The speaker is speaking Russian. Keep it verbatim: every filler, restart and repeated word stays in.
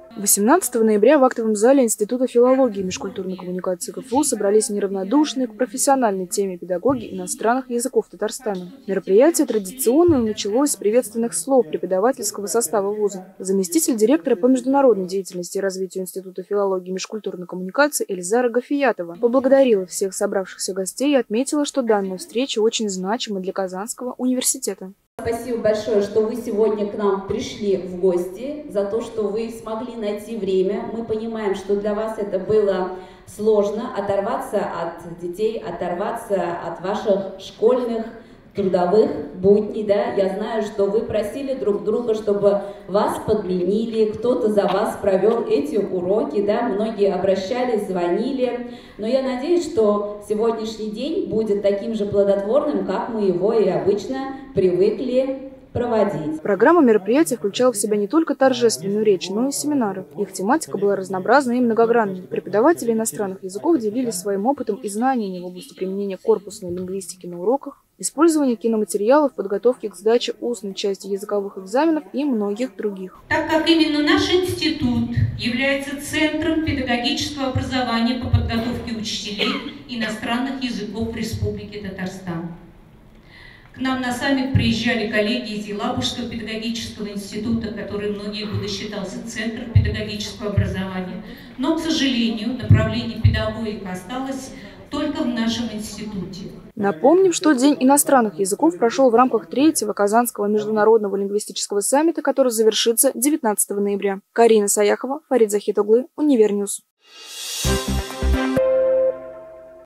восемнадцатого ноября в актовом зале Института филологии и межкультурной коммуникации КФУ собрались неравнодушные к профессиональной теме педагоги иностранных языков Татарстана. Мероприятие традиционно началось с приветственных слов преподавательского состава вуза. Заместитель директора по международной деятельности и развитию Института филологии и межкультурной коммуникации Эльзара Гафиятова поблагодарила всех собравшихся гостей и отметила, что данная встреча очень значима для Казанского университета. Спасибо большое, что вы сегодня к нам пришли в гости, за то, что вы смогли найти время. Мы понимаем, что для вас это было сложно, оторваться от детей, оторваться от ваших школьных, трудовых будней. Да? Я знаю, что вы просили друг друга, чтобы вас подменили, кто-то за вас провел эти уроки. Да? Многие обращались, звонили. Но я надеюсь, что сегодняшний день будет таким же плодотворным, как мы его и обычно привыкли проводить. Программа мероприятия включала в себя не только торжественную речь, но и семинары. Их тематика была разнообразной и многогранной. Преподаватели иностранных языков делились своим опытом и знаниями в области применения корпусной лингвистики на уроках, использования киноматериалов, подготовки к сдаче устной части языковых экзаменов и многих других. Так как именно наш институт является центром педагогического образования по подготовке учителей иностранных языков в Республике Татарстан. К нам на саммит приезжали коллеги из Елабужского педагогического института, который многие годы считался центром педагогического образования. Но, к сожалению, направление педагогика осталось только в нашем институте. Напомним, что День иностранных языков прошел в рамках третьего Казанского международного лингвистического саммита, который завершится девятнадцатого ноября. Карина Саяхова, Фарид Захитоглы, Универньюз.